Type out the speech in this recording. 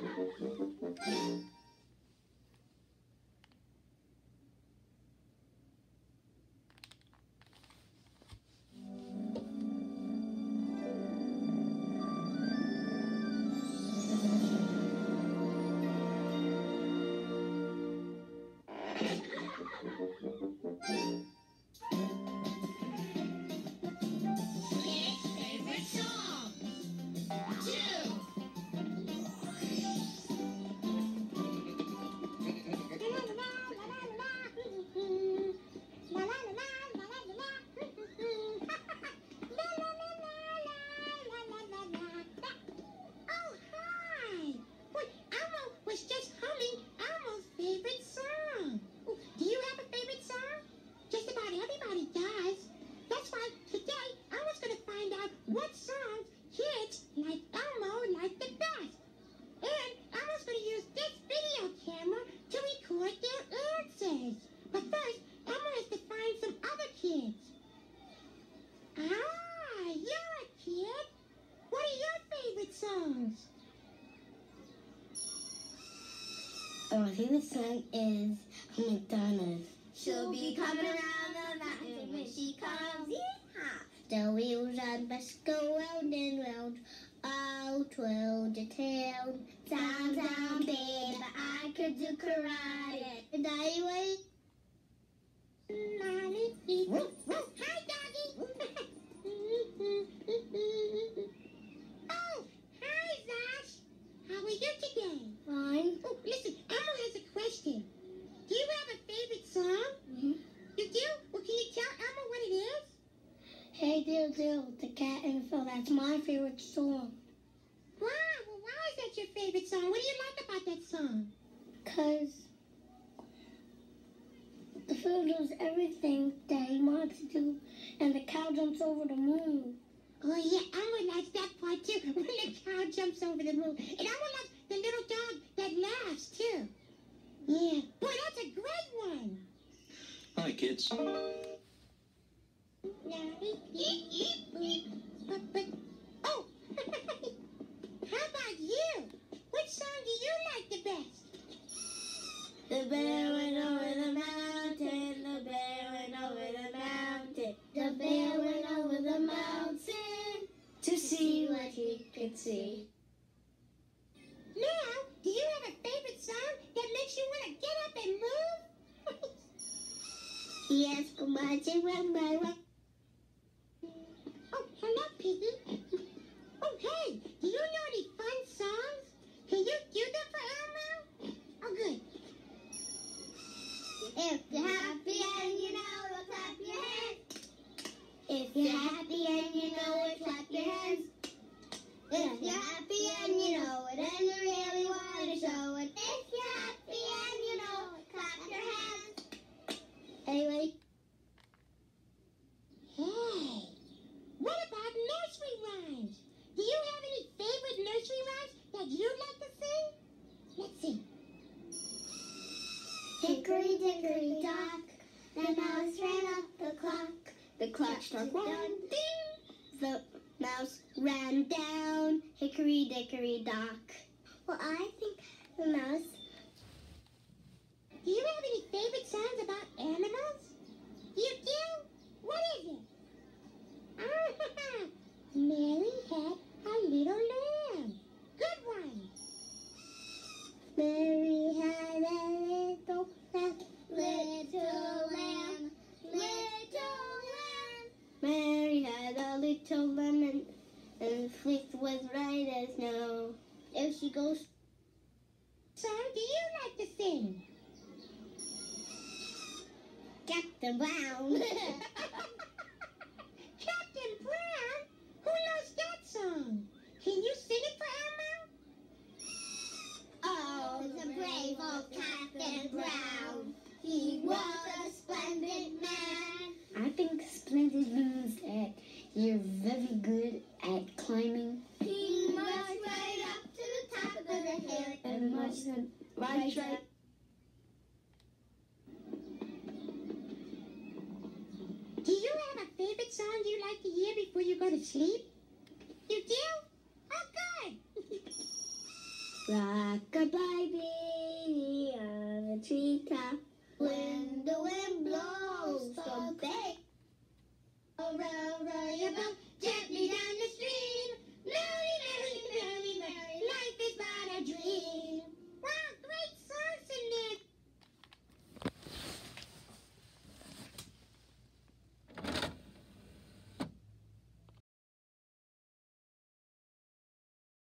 What songs kids like Elmo like the best? And Elmo's going to use this video camera to record their answers. But first, Elmo has to find some other kids. Ah, you're a kid. What are your favorite songs? My favorite song is McDonald's. She'll be coming around the mountain when she comes. Yeehaw! The wheels on bus go round and round, all twirl the town. Down, down, babe, I could do karate. And I wait. Hi, doggy. Oh, hi, Zosh. How are you today? Fine. Oh, listen, Elmo has a question. Do you have a favorite song? Mm-hmm. You do? Well, can you tell Elmo what it is? Hey Dill, the cat and Phil, that's my favorite song. Wow, well, why is that your favorite song? What do you like about that song? 'Cause the Phil does everything that he wants to do, and the cow jumps over the moon. Oh, yeah, Elmo likes that part, too, when the cow jumps over the moon. And Elmo likes the little dog that laughs, too. Yeah. Boy, that's a great one. Hi, kids. But, oh, how about you? Which song do you like the best? The bear went over the mountain, the bear went over the mountain. The bear went over the mountain to see what he could see. Now, do you have a favorite song that makes you want to get up and move? Yes, come on, run my way. Oh, hello, Piggy. Oh, hey, do you know any fun songs? Can you do them for Elmo? Oh, good. If you're happy and you know it, clap your hands. If you're happy and you know it, clap your hands. If you're happy and you know it and you really want to show it. If you're happy and you know it, clap your hands. Anyway. Hey, what about nursery rhymes? Do you have any favorite nursery rhymes that you'd like to sing? Let's see. Hickory dickory dock, the mouse ran up the clock. The clock struck one, ding! The mouse ran down, hickory dickory dock. Well, I think the mouse. Do you have any favorite songs about animals? You do? What is it? Ah, Mary had a little lamb. Good one. Mary had a little lamb, Little lamb, little lamb. Mary had a little lemon, and the fleece was white as snow. There she goes. Song do you like to sing? Captain Brown. Captain Brown? Who knows that song? Can you sing it for Elmo? Oh, the brave old Captain Brown. He was a splendid man. I think splendid means that you're very good at climbing. He marched right up to the top of the hill. And marched right. Do you have a favorite song you like to hear before you go to sleep? You do? Oh, good. Rock-a-bye baby on a treetop. When the wind blows from back around, round about.